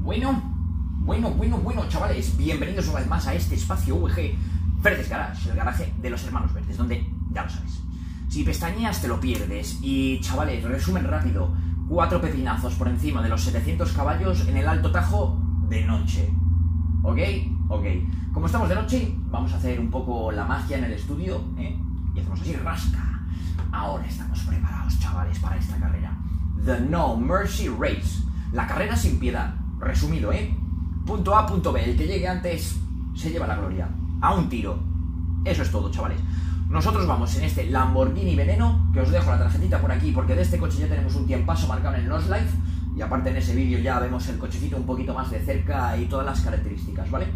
Bueno, chavales, bienvenidos una vez más a este espacio VG Verdes Garage, el garaje de los hermanos Verdes, donde, ya lo sabes, si pestañeas te lo pierdes. Y, chavales, resumen rápido, 4 pepinazos por encima de los 700 caballos en el Alto Tajo de noche. ¿Ok? Como estamos de noche, vamos a hacer un poco la magia en el estudio, y hacemos así, rasca. Ahora estamos preparados, chavales, para esta carrera. The No Mercy Race, la carrera sin piedad. Resumido, punto A, punto B. El que llegue antes se lleva la gloria. A un tiro. Eso es todo, chavales. Nosotros vamos en este Lamborghini Veneno, que os dejo la tarjetita por aquí, porque de este coche ya tenemos un tiempazo marcado en el Lost Life. Y aparte en ese vídeo ya vemos el cochecito un poquito más de cerca y todas las características, ¿vale?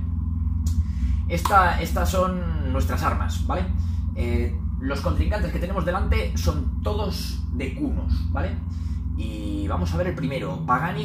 Estas son nuestras armas, ¿vale? Los contrincantes que tenemos delante son todos de cunos, ¿vale? Y vamos a ver el primero, Pagani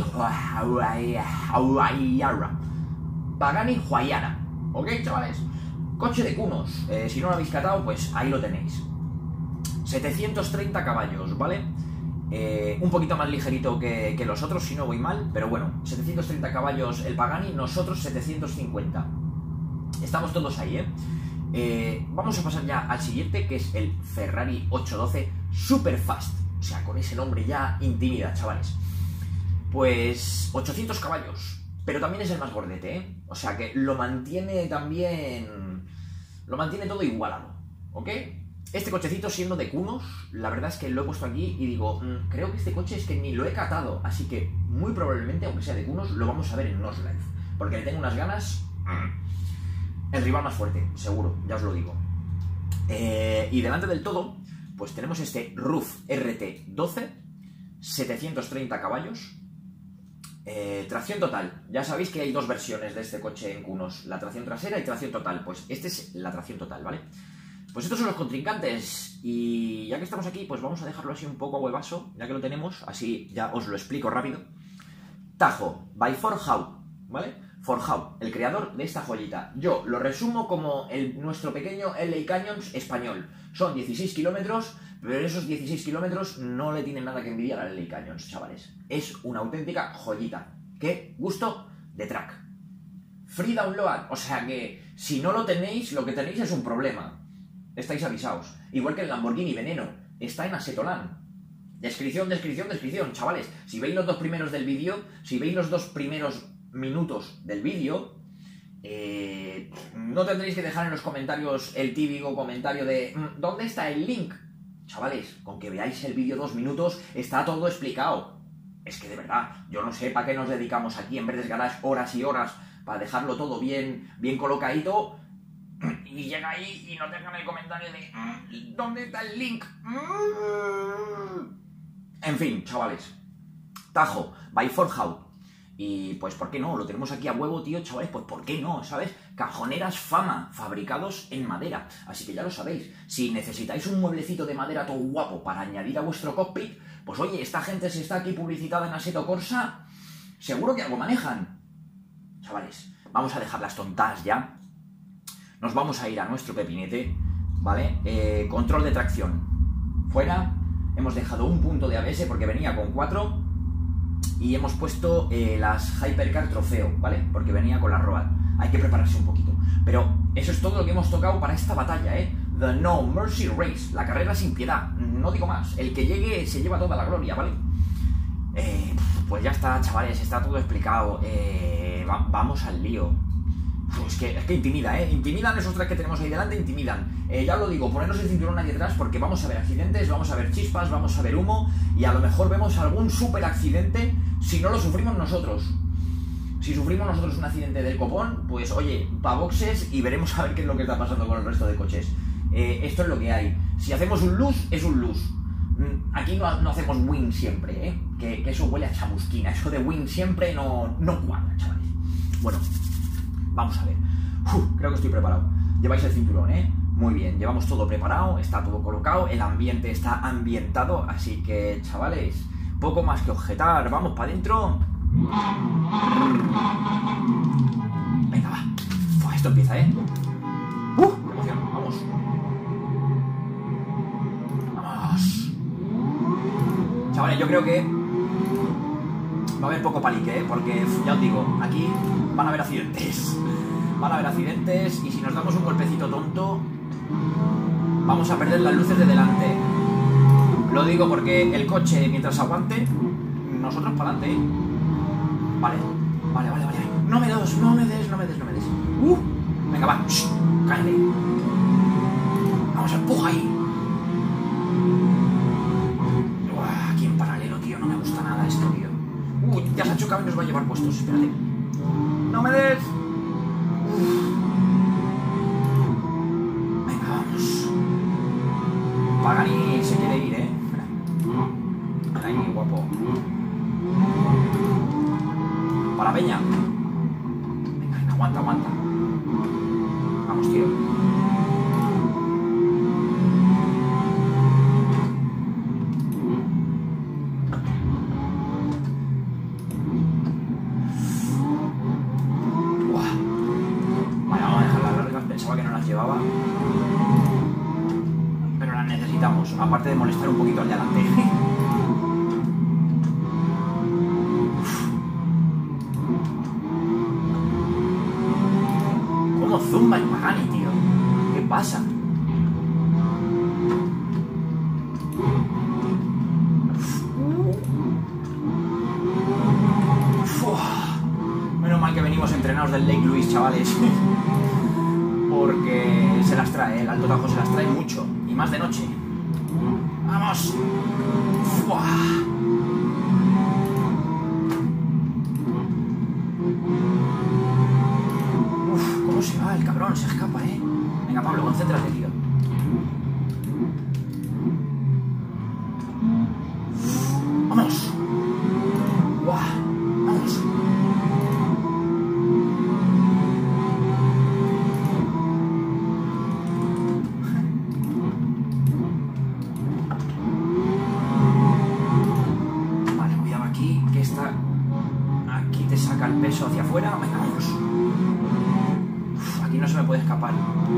Huayara. ¿Ok, chavales? Coche de cunos. Si no lo habéis catado, pues ahí lo tenéis. 730 caballos, ¿vale? Un poquito más ligerito que los otros, si no voy mal, pero bueno, 730 caballos el Pagani, nosotros 750. Estamos todos ahí, vamos a pasar ya al siguiente, que es el Ferrari 812 Superfast. O sea, con ese nombre ya intimida, chavales. Pues 800 caballos, pero también es el más gordete, O sea que lo mantiene también... Lo mantiene todo igualado, ¿ok? Este cochecito, siendo de cunos, la verdad es que lo he puesto aquí y digo, creo que este coche es que ni lo he catado, así que muy probablemente, aunque sea de cunos, lo vamos a ver en Lost Life, porque le tengo unas ganas... El rival más fuerte, seguro, ya os lo digo. Y delante del todo, pues tenemos este RUF RT12, 730 caballos, tracción total. Ya sabéis que hay dos versiones de este coche en cunos, la tracción trasera y tracción total. Pues esta es la tracción total, ¿vale? Pues estos son los contrincantes. Y ya que estamos aquí, pues vamos a dejarlo así un poco a huevazo, ya que lo tenemos, así ya os lo explico rápido. Tajo, by Forjau, ¿vale? Forjau, el creador de esta joyita. Yo lo resumo como nuestro pequeño LA Canyons español. Son 16 kilómetros, pero esos 16 kilómetros no le tienen nada que envidiar al LA Canyons, chavales. Es una auténtica joyita. ¡Qué gusto de track! Free download, o sea que si no lo tenéis, lo que tenéis es un problema. Estáis avisados. Igual que el Lamborghini Veneno, está en Assetto-Land. Descripción, chavales. Si veis los dos primeros del vídeo, si veis los dos primeros minutos del vídeo, no tendréis que dejar en los comentarios el típico comentario de ¿dónde está el link? Chavales, con que veáis el vídeo 2 minutos está todo explicado. Es que de verdad, yo no sé para qué nos dedicamos aquí en Verdes Garage horas y horas para dejarlo todo bien colocadito, y llega ahí y nos dejan el comentario de ¿dónde está el link? En fin, chavales, Tajo, by Forjau. Y pues, ¿por qué no? Lo tenemos aquí a huevo, tío, chavales, pues ¿por qué no? ¿Sabes? Cajoneras Fama, fabricados en madera. Así que ya lo sabéis, si necesitáis un mueblecito de madera todo guapo para añadir a vuestro cockpit, pues oye, esta gente se está aquí publicitada en Assetto Corsa, seguro que algo manejan. Chavales, vamos a dejar las tontas ya. Nos vamos a ir a nuestro pepinete, ¿vale? Control de tracción. Fuera, hemos dejado un punto de ABS porque venía con 4... Y hemos puesto las Hypercar Trofeo, ¿vale? Porque venía con la Road. Hay que prepararse un poquito. Pero eso es todo lo que hemos tocado para esta batalla, The No Mercy Race, la carrera sin piedad. No digo más. El que llegue se lleva toda la gloria, ¿vale? Pues ya está, chavales. Está todo explicado. Vamos al lío. Es que intimida, Intimidan esos tres que tenemos ahí delante, intimidan. Ya lo digo, ponernos el cinturón ahí detrás porque vamos a ver accidentes, vamos a ver chispas, vamos a ver humo y a lo mejor vemos algún super accidente si no lo sufrimos nosotros. Si sufrimos nosotros un accidente del copón, pues oye, pa' boxes y veremos a ver qué es lo que está pasando con el resto de coches. Esto es lo que hay. Si hacemos un lose, es un lose. Aquí no hacemos win siempre, que eso huele a chamusquina. Eso de win siempre no cuadra, chavales. Bueno, vamos a ver. Creo que estoy preparado. Lleváis el cinturón, Muy bien, llevamos todo preparado, está todo colocado, el ambiente está ambientado, así que, chavales, poco más que objetar. Vamos para adentro. Venga, va. Esto empieza, qué emoción. Vamos. Vamos. Chavales, yo creo que va a haber poco palique, porque ya os digo, aquí van a haber accidentes. Van a haber accidentes y si nos damos un golpecito tonto, vamos a perder las luces de delante. Lo digo porque el coche, mientras aguante, nosotros para adelante, ¿eh? Vale. No me des. Venga, va. Shh, cállate. Vamos, empuja ahí. Aquí en paralelo, tío. No me gusta nada esto, tío. Ya se ha chocado y nos va a llevar puestos. Espérate. No me des. Venga, vamos. Pagani se quiere ir, ¿eh? Mira ahí, guapo. Para Peña. Venga, aguanta. Vamos, tío. Vale, vamos a dejar las largas. Pensaba que no las llevaba. Pero las necesitamos. Aparte de molestar un poquito al de adelante. ¿Cómo zumba el Pagani, tío? ¿Qué pasa? Menos mal que venimos entrenados del Lake Louise, chavales. Porque se las trae, el Alto Tajo se las trae mucho. Y más de noche. ¡Vamos! ¿Cómo se va el cabrón? Se escapa, ¿eh? Venga, Pablo, concéntrate, tío. ¡Vamos! ¡Vamos! Vale, cuidado aquí, que está... Aquí te saca el peso hacia afuera. Venga, vamos. Aquí no se me puede escapar.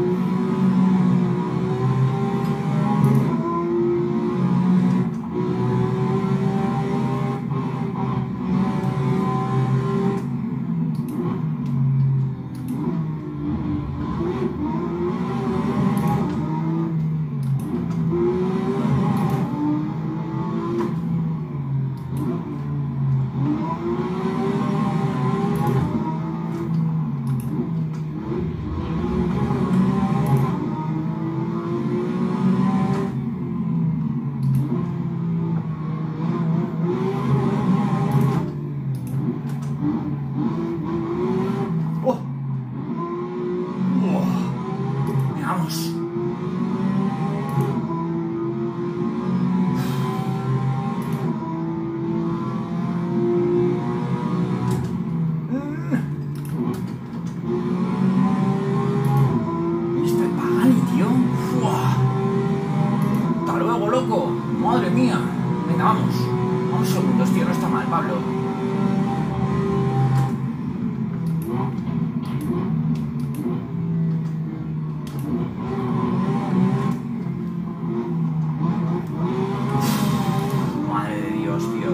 Vamos. Este Pagani, tío. Hasta luego, loco. Madre mía. Venga, vamos. Unos segundos, tío. No está mal, Pablo. Madre de Dios, tío.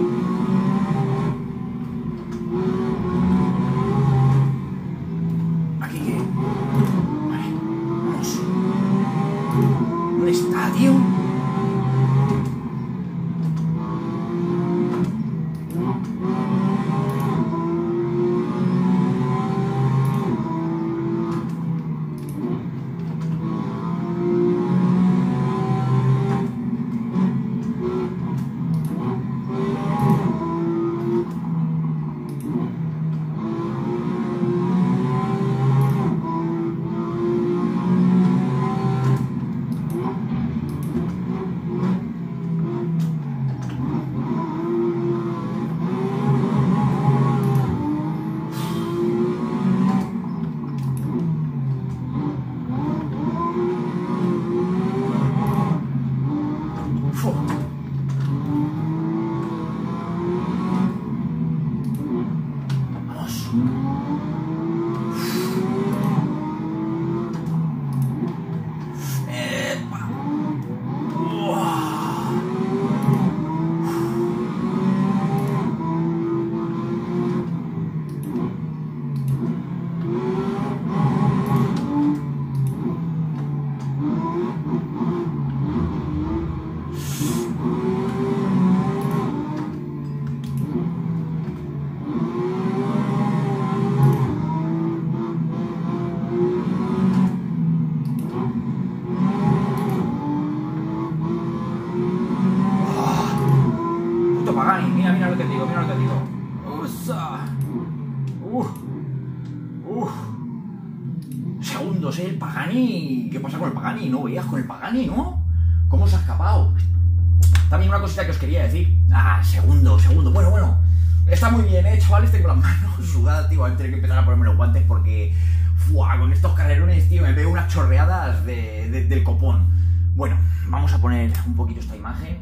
¿Aquí qué? Vale, vamos. ¿Dónde está, tío? Segundos, el Pagani. ¿Qué pasa con el Pagani? No veías con el Pagani, ¿no? ¿Cómo se ha escapado? También una cosita que os quería decir. Segundo. Bueno. Está muy bien, chavales. Tengo las manos sudadas, tío. Voy a tener que empezar a ponerme los guantes porque... con estos carrerones, tío, me veo unas chorreadas del copón. Bueno, vamos a poner un poquito esta imagen.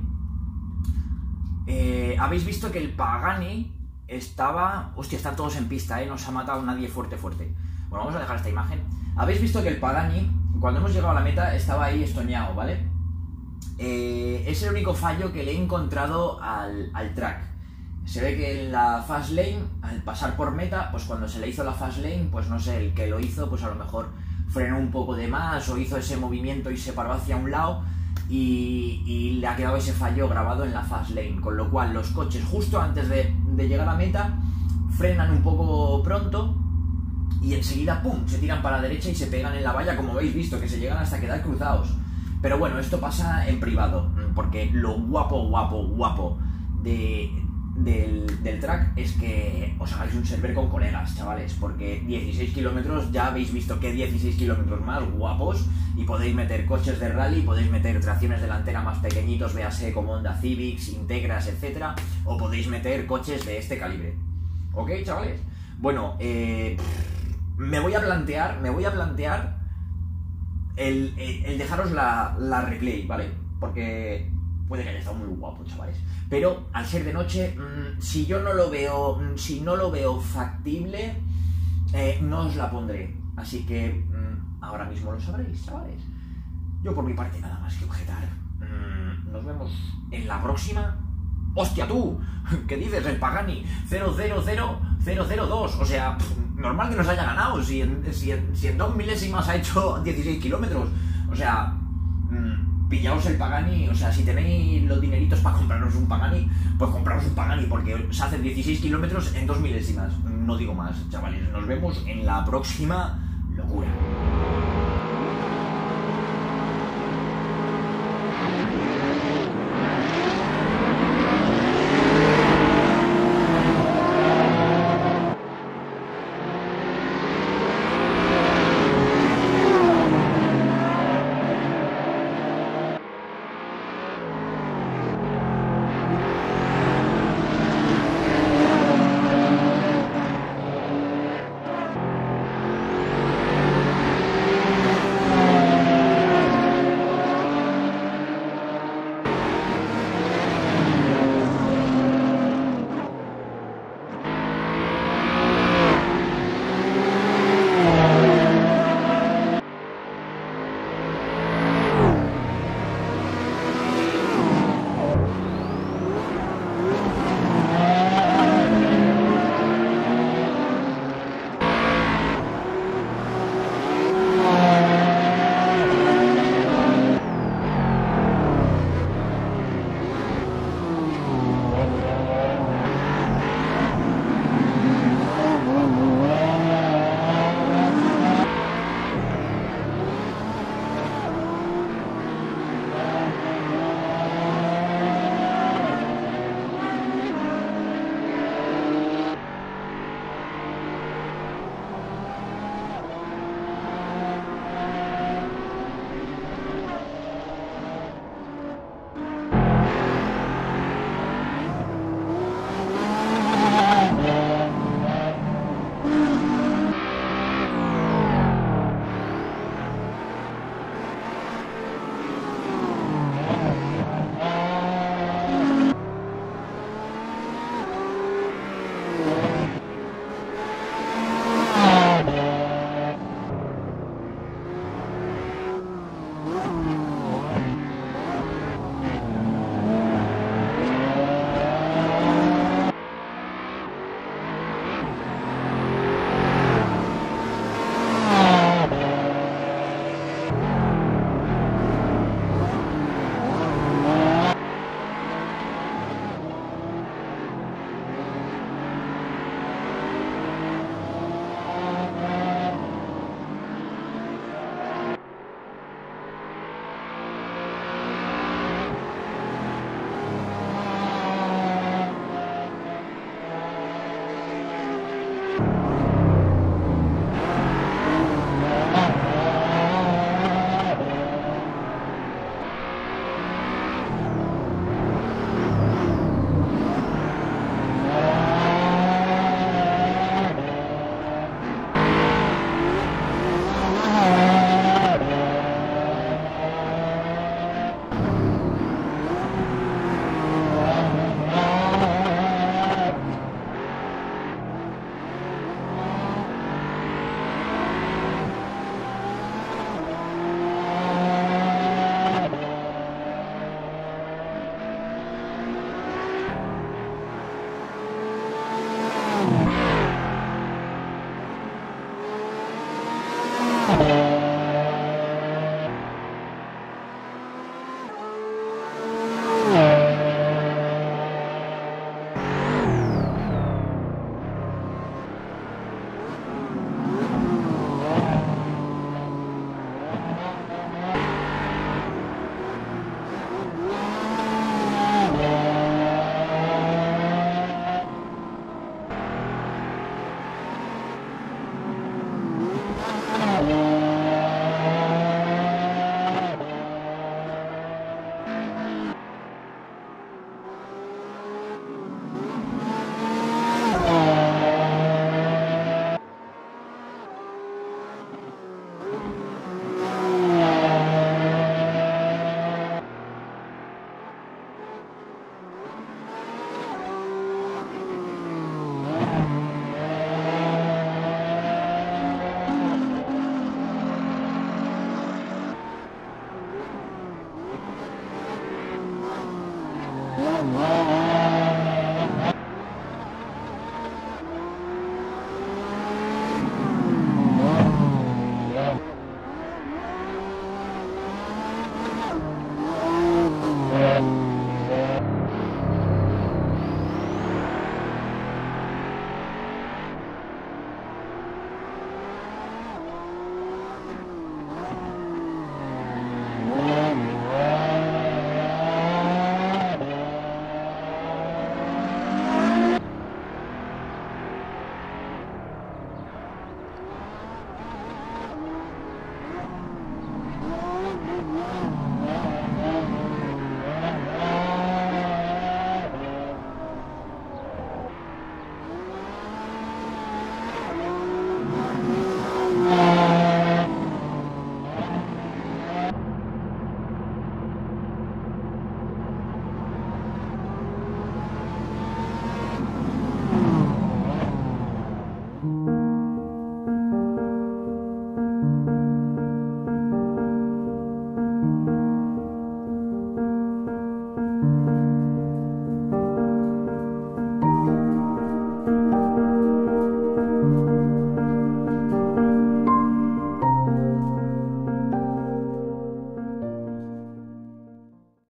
Habéis visto que el Pagani estaba... Hostia, están todos en pista, no se ha matado nadie fuerte. Bueno, vamos a dejar esta imagen. Habéis visto que el Pagani, cuando hemos llegado a la meta, estaba ahí estoñado, ¿vale? Es el único fallo que le he encontrado al track. Se ve que en la fast lane, al pasar por meta, pues cuando se le hizo la fast lane, pues no sé, el que lo hizo, pues a lo mejor frenó un poco de más o hizo ese movimiento y se paró hacia un lado y le ha quedado ese fallo grabado en la fast lane, con lo cual los coches justo antes de llegar a meta frenan un poco pronto y enseguida ¡pum!, se tiran para la derecha y se pegan en la valla, como habéis visto, que se llegan hasta quedar cruzados. Pero bueno, esto pasa en privado, porque lo guapo del track es que os hagáis un server con colegas, chavales, porque 16 kilómetros, ya habéis visto que 16 kilómetros más guapos, y podéis meter coches de rally, podéis meter tracciones delanteras más pequeñitos, véase como Honda Civics, Integras, etcétera, o podéis meter coches de este calibre. ¿Ok, chavales? Bueno, me voy a plantear el dejaros la replay, ¿vale? Porque puede que haya estado muy guapo, chavales. Pero al ser de noche, si no lo veo factible, no os la pondré. Así que ahora mismo lo sabréis, chavales. Yo por mi parte nada más que objetar. Nos vemos en la próxima. ¡Hostia tú! ¿Qué dices? El Pagani 000002. O sea, normal que nos haya ganado. Si en 2 milésimas ha hecho 16 kilómetros. O sea, pillaos el Pagani. O sea, si tenéis los dineritos para compraros un Pagani, pues compraros un Pagani, porque se hace 16 kilómetros en 2 milésimas. No digo más, chavales. Nos vemos en la próxima locura.